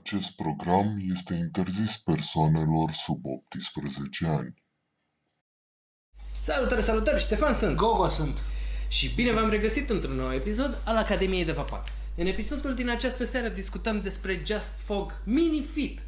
Acest program este interzis persoanelor sub 18 ani. Salutare, salutare! Ștefan sunt! Gogo sunt! Și bine v-am regăsit într-un nou episod al Academiei de Papat. În episodul din această seară discutăm despre Just Fog Mini Fit.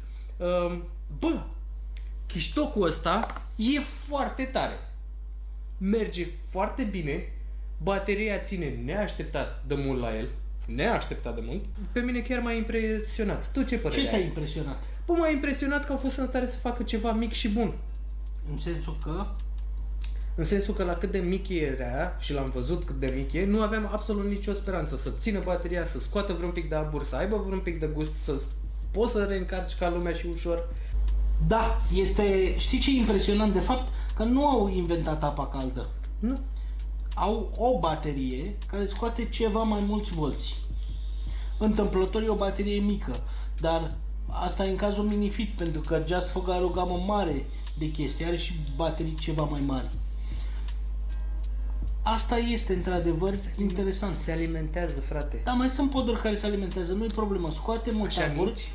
Chiștocul ăsta e foarte tare. Merge foarte bine, bateria ține neașteptat de mult la el. Neașteptat de mult. Pe mine chiar m-a impresionat. Tu ce părere ai? Ce te-a impresionat? Păi m-a impresionat că au fost în stare să facă ceva mic și bun. În sensul că? În sensul că la cât de mic era, și l-am văzut cât de mic e, nu aveam absolut nicio speranță să țină bateria, să scoată vreun pic de abur, să aibă vreun pic de gust, să poți să reîncarci ca lumea și ușor. Da, știi ce e impresionant de fapt? Că nu au inventat apa caldă. Nu. Au o baterie care scoate ceva mai mulți volți. Întâmplător e o baterie mică, dar asta e în cazul Minifit, pentru că Just Fog are o gamă mare de chestii, are și baterii ceva mai mari. Asta este într-adevăr interesant. Se alimentează, frate. Da, mai sunt poduri care se alimentează, nu e problemă. Scoate mult abur. Mici?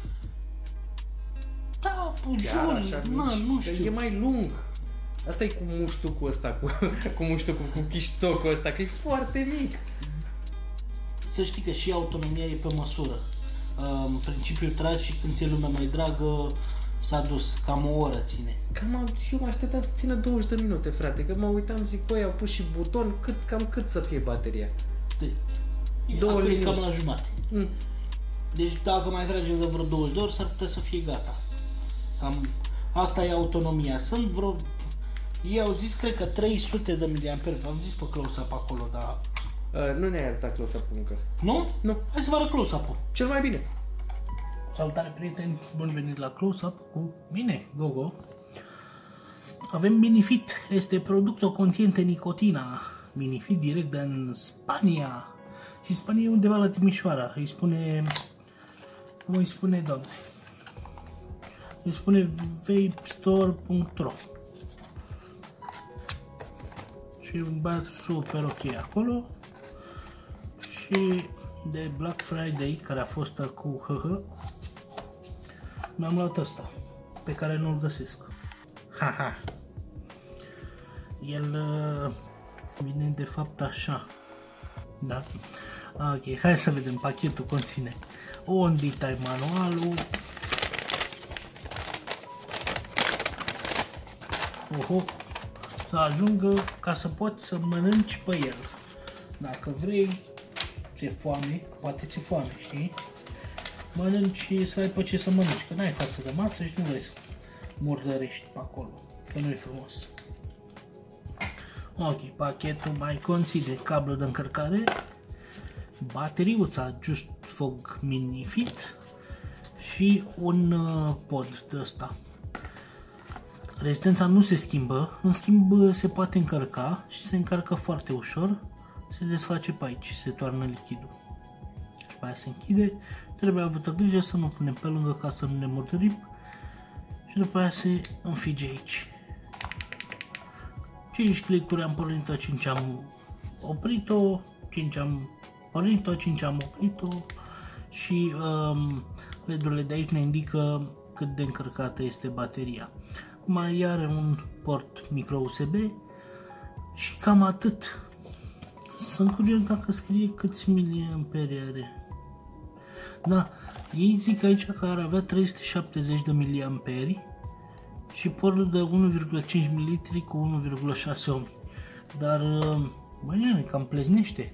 Da, nu știu. E mai lung. Asta e cu muștucul ăsta, cu chiștocul ăsta, că e foarte mic. Să știi că și autonomia e pe măsură. În principiu tragi și când ți-e lumea mai dragă, s-a dus, cam o oră ține. Eu mă așteptam să țină 20 de minute, frate, că mă uitam, zic, băi, au pus și buton, cât să fie bateria? 2 minute. Cam la jumate. Deci dacă mai tragem de vreo 20 de ori, s-ar putea să fie gata. Cam asta e autonomia. Ei au zis, cred că 300 de miliamperi. V-am zis pe close-up acolo, dar... Nu ne-ai arătat close-up-ul încă. Nu? Nu. Hai să vă arăt close-up-ul. Cel mai bine. Salutare, prieteni! Bun venit la close-up cu mine, Gogo. Avem Minifit. Este producto contiente nicotina. Minifit direct din Spania. Și Spania e undeva la Timișoara. Îi spune... Cum îi spune, doamne? Îi spune vapestore.ro. Și un băiat super ok acolo. Și de Black Friday, care a fost cu mi-am luat ăsta, pe care nu-l găsesc. Haha. El vine de fapt așa. Da? Ok, hai să vedem. Pachetul conține un detail manualul. Să ajungă ca să poți să mănânci pe el. Dacă vrei, ți-e foame, poate ți-e foame, știi? Mănânci și să ai pe ce să mănânci, că n-ai față de masă și nu vrei să murdărești pe acolo, că nu e frumos. Ok, pachetul mai conține cablu de încărcare, bateriuța Just Fog Minifit și un pod de ăsta. Rezistența nu se schimbă, în schimb se poate încărca și se încarcă foarte ușor, se desface pe aici, se toarnă lichidul. Și pe aia se închide, trebuie avută grijă să nu punem pe lângă ca să nu ne murdărim și după aia se înfige aici. 5 click-uri am pornit-o, 5 am oprit-o, 5 am pornit-o, 5 am oprit-o și LED-urile de aici ne indică cât de încărcată este bateria. Mai are un port micro USB și cam atât. Sunt curios dacă scrie câți miliamperi are. Da, ei zic aici că ar avea 370 de miliamperi și portul de 1,5 ml cu 1,6 ohmi. Dar, băi, cam pleznește.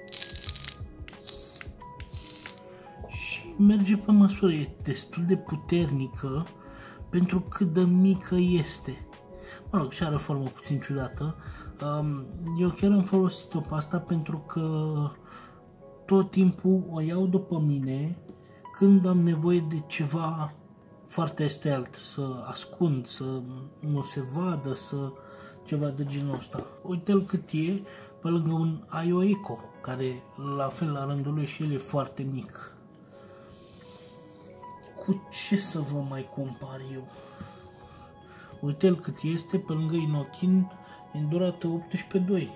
Și merge pe măsură, e destul de puternică pentru cât de mică este. Mă rog, și are o formă puțin ciudată. Eu chiar am folosit-o pe asta pentru că tot timpul o iau după mine când am nevoie de ceva foarte stealth, să ascund, să nu se vadă, să ceva de genul ăsta. Uite-l cât e pe lângă un IO Eco, care la fel la rândul lui și el e foarte mic. Cu ce să vă mai compar eu? Uite-l cât este pe lângă Inokin Endurată 18.2.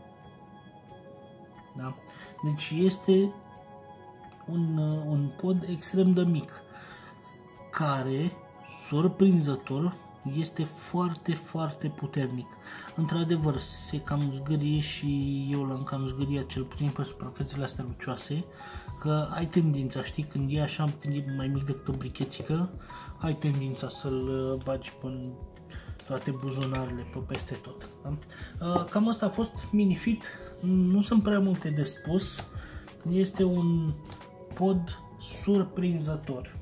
Da? Deci este un pod extrem de mic. care, surprinzător, este foarte, foarte puternic. Într-adevăr, se cam zgârie și eu l-am cam zgâriat, cel puțin pe suprafețele astea lucioase, că ai tendința, știi, când e așa, când e mai mic decât o brichețică, ai tendința să-l bagi în toate buzunarele, pe peste tot. Da? Cam asta a fost Minifit, nu sunt prea multe de spus, este un pod surprinzător.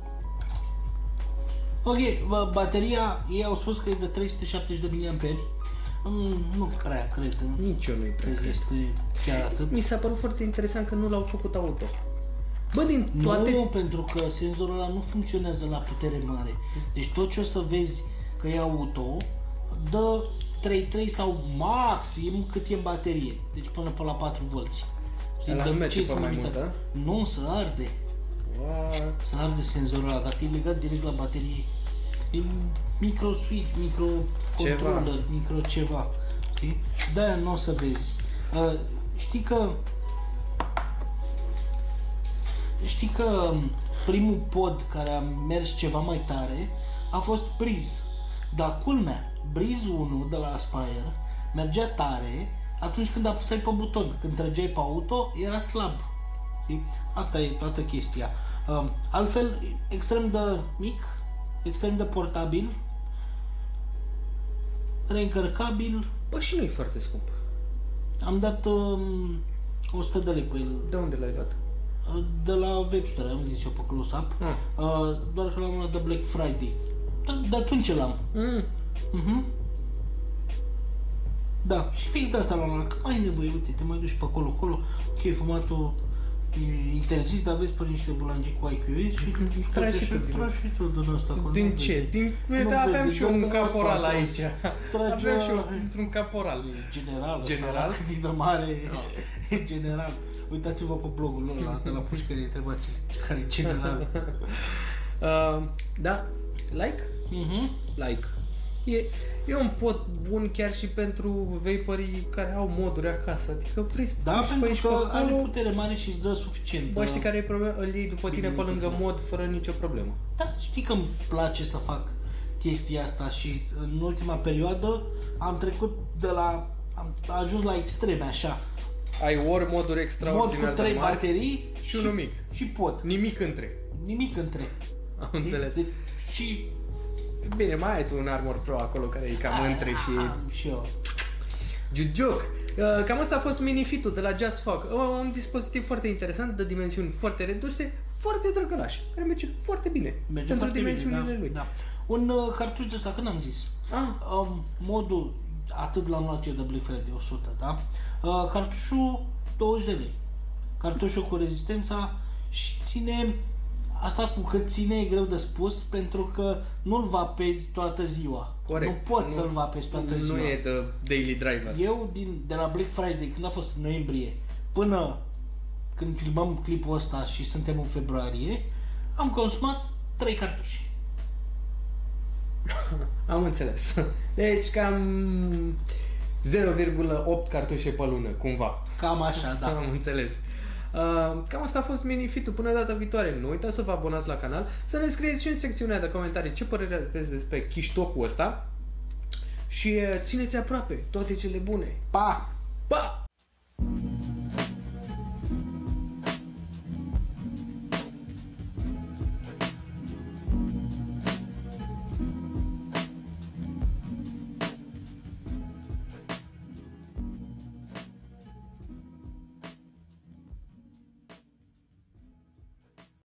Ok, bateria, ei au spus că e de 370 de mAh. Nu prea cred. Nici eu nu-i prea cred. Este chiar atât. Mi s-a părut foarte interesant că nu l-au făcut auto. Bă, din toate... Nu, pentru că senzorul ăla nu funcționează la putere mare. Deci tot ce o să vezi că e auto, dă 3.3 sau maxim cât e în baterie. Deci până pe la 4 V. Ăla nu merge pe mai mult, da? Nu, se arde. What? Se arde senzorul ăla, dacă e legat direct la baterie. E micro switch, micro controller, micro ceva. Okay? De-aia nu o să vezi. Știi că primul pod care a mers ceva mai tare a fost Breeze. Dar culmea, Breeze 1 de la Aspire mergea tare atunci când apăsai pe buton. Când trăgeai pe auto, era slab. Știi? Asta e toată chestia. Altfel, extrem de mic, extrem de portabil, reîncărcabil. Bă, și nu e foarte scump. Am dat 100 de lei pe el. De unde l-ai luat? De la Webster, am zis eu pe Close Up. Doar că l-am luat de Black Friday. De atunci l-am. Da, și fix de asta l-am luat. Că mai ai nevoie, uite, te mai duci pe acolo. Ok, fumatul e interzis, dar vezi pe niște bulangii cu IQS și tragi și tu din ăsta. Din ce? Aveam și eu un caporal aici. Aveam și eu într-un caporal. General? General? Cât de mare e general. Uitați-vă pe blogul lor, de la pușcărie, întrebați care e general. Da, like? Like. E un pod bun chiar și pentru vaporii care au moduri acasă, adică vrei să pentru că are putere mare și îți dă suficient. Bă, știi care e problema? Îl iei după tine pe lângă mod fără nicio problemă. Da, știi că îmi place să fac chestia asta și în ultima perioadă am trecut de la... am ajuns la extreme, așa. Ai ori moduri extraordinar mod cu 3 de mari baterii și unul mic. Și pot. Nimic între. Am înțeles. Și... Bine, mai ai tu un Armor Pro acolo care e cam între și... Am și eu. Joke. Cam asta a fost Minifit-ul de la Just Fuck. Un dispozitiv foarte interesant, de dimensiuni foarte reduse, foarte drăgălaș, care merge foarte bine. Merge pentru foarte dimensiunile bine, lui. Da. Un cartuș de ăsta, când am zis? Modul, atât l-am luat eu de Black Friday, 100, da? Cartușul, 20 de lei. Cartușul cu rezistența și ține... Asta cu cât ține e greu de spus, pentru că nu-l vapezi toată ziua. Corect. Nu poți să-l vapezi toată ziua. Nu e de daily driver. Eu, de la Black Friday, când a fost în noiembrie, până când filmăm clipul ăsta și suntem în februarie, am consumat 3 cartușe. Am înțeles. Deci cam 0,8 cartușe pe lună, cumva. Cam așa, da. Am înțeles. Cam asta a fost Minifit-ul. Până data viitoare, nu uitați să vă abonați la canal, să ne scrieți și în secțiunea de comentarii ce părere aveți despre chiștocul ăsta și țineți aproape toate cele bune. Pa! Pa!